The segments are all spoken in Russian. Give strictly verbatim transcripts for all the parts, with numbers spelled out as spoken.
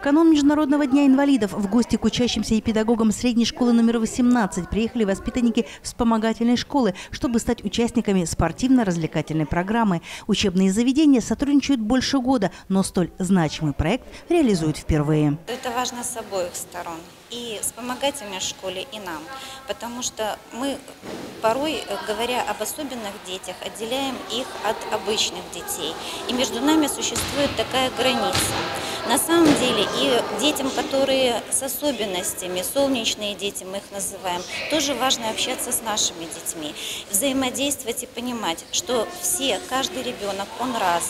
канун Международного дня инвалидов в гости к учащимся и педагогам средней школы номер восемнадцать приехали воспитанники вспомогательной школы, чтобы стать участниками спортивно-развлекательной программы. Учебные заведения сотрудничают больше года, но столь значимый проект реализуют впервые. Это важно с обоих сторон. И вспомогательной школе, и нам. Потому что мы порой, говоря об особенных детях, отделяем их от обычных детей. И между нами существует такая граница. На самом деле и детям, которые с особенностями, солнечные дети мы их называем, тоже важно общаться с нашими детьми, взаимодействовать и понимать, что все, каждый ребенок, он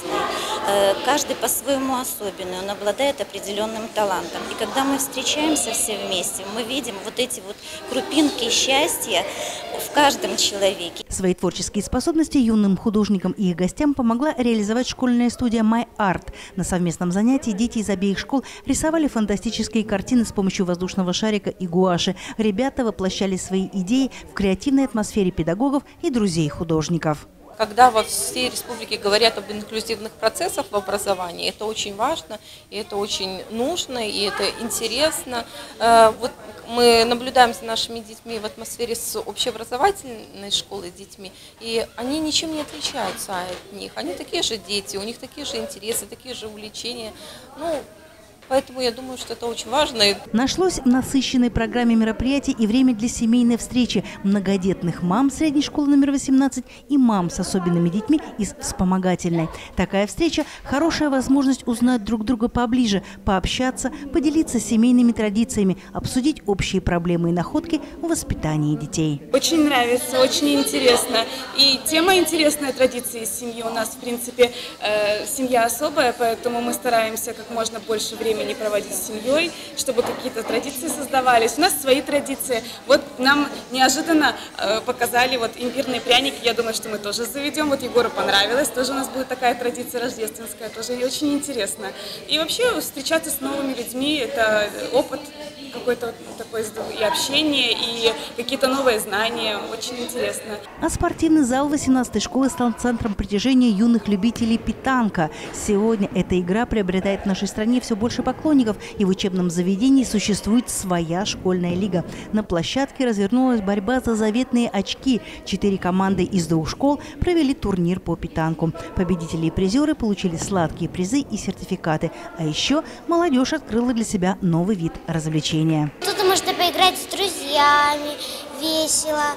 разный, каждый по-своему особенный, он обладает определенным талантом. И когда мы встречаемся все вместе, мы видим вот эти вот крупинки счастья в каждом человеке. Свои творческие способности юным художникам и их гостям помогла реализовать школьная студия My Art. На совместном занятии дети из обеих школ рисовали фантастические картины с помощью воздушного шарика и гуаши. Ребята воплощали свои идеи в креативной атмосфере педагогов и друзей художников. Когда во всей республике говорят об инклюзивных процессах в образовании, это очень важно, и это очень нужно, и это интересно. Вот мы наблюдаем за нашими детьми в атмосфере с общеобразовательной школой детьми, и они ничем не отличаются от них. Они такие же дети, у них такие же интересы, такие же увлечения. Ну, Поэтому я думаю, что это очень важно. Нашлось в насыщенной программе мероприятий и время для семейной встречи многодетных мам средней школы номер восемнадцать и мам с особенными детьми из вспомогательной. Такая встреча – хорошая возможность узнать друг друга поближе, пообщаться, поделиться семейными традициями, обсудить общие проблемы и находки в воспитании детей. Очень нравится, очень интересно. И тема интересная, традиции из семьи. У нас, в принципе, э, семья особая, поэтому мы стараемся как можно больше времени не проводить с семьей, чтобы какие-то традиции создавались. У нас свои традиции. Вот нам неожиданно э, показали вот имбирные пряники. Я думаю, что мы тоже заведем. Вот Егору понравилось. Тоже у нас будет такая традиция рождественская. Тоже очень интересно. И вообще встречаться с новыми людьми – это опыт какой-то вот такой, и общение, и какие-то новые знания. Очень интересно. А спортивный зал восемнадцатой школы стал центром притяжения юных любителей питанка. Сегодня эта игра приобретает в нашей стране все больше поклонников, и в учебном заведении существует своя школьная лига. На площадке развернулась борьба за заветные очки. Четыре команды из двух школ провели турнир по питанку. Победители и призеры получили сладкие призы и сертификаты. А еще молодежь открыла для себя новый вид развлечения. Тут можно поиграть с друзьями, весело.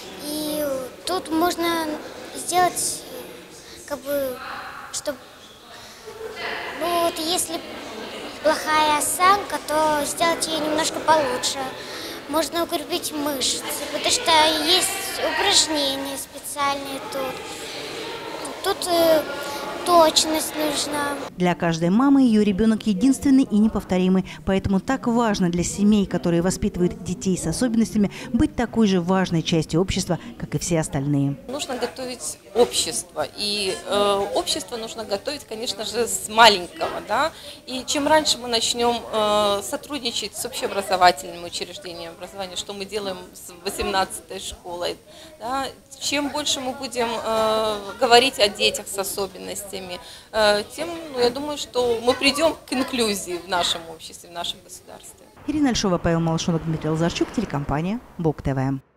И тут можно сделать, как бы, чтобы, ну вот если плохая осанка, то сделать ее немножко получше. Можно укрепить мышцы, потому что есть упражнения специальные тут. Тут э, точность нужна. Для каждой мамы ее ребенок единственный и неповторимый. Поэтому так важно для семей, которые воспитывают детей с особенностями, быть такой же важной частью общества, как и все остальные. Нужно готовить общество. И э, общество нужно готовить, конечно же, с маленького. Да? И чем раньше мы начнем э, сотрудничать с общеобразовательными учреждениями образования, что мы делаем с восемнадцатой школой, да? Чем больше мы будем э, говорить о детях с особенностями, э, тем, ну, я думаю, что мы придем к инклюзии в нашем обществе, в нашем государстве. Ирина Альшова, Павел Малышонок, Дмитрий Лазарчук, телекомпания БОК ТВ.